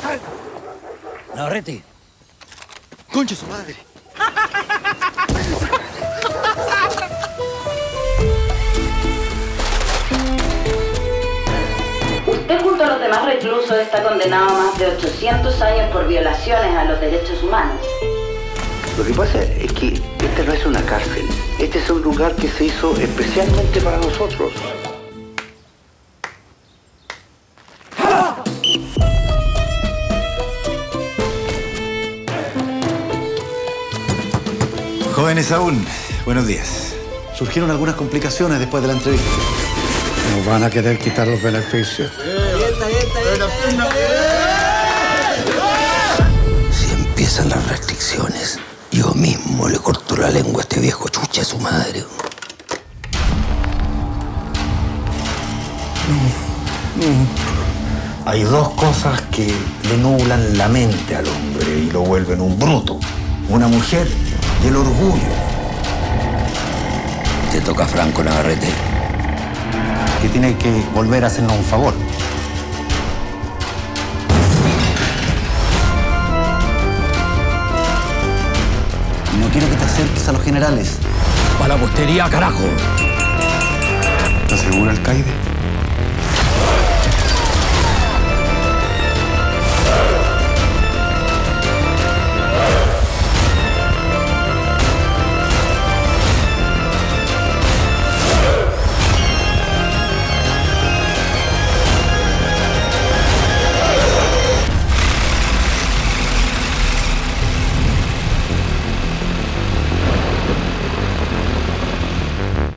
Navarrete. Concha su madre. Usted junto a los demás reclusos está condenado a más de 800 años por violaciones a los derechos humanos. Lo que pasa es que esta no es una cárcel. Este es un lugar que se hizo especialmente para nosotros. Jóvenes aún, buenos días. Surgieron algunas complicaciones después de la entrevista. Nos van a querer quitar los beneficios. Si empiezan las restricciones, yo mismo le corto la lengua a este viejo chucha a su madre. Hay dos cosas que le nublan la mente al hombre y lo vuelven un bruto. Una mujer y el orgullo. Te toca Franco, Navarrete. Que tiene que volver a hacernos un favor. No quiero que te acerques a los generales. Para la postería, carajo. ¿Estás seguro, alcaide?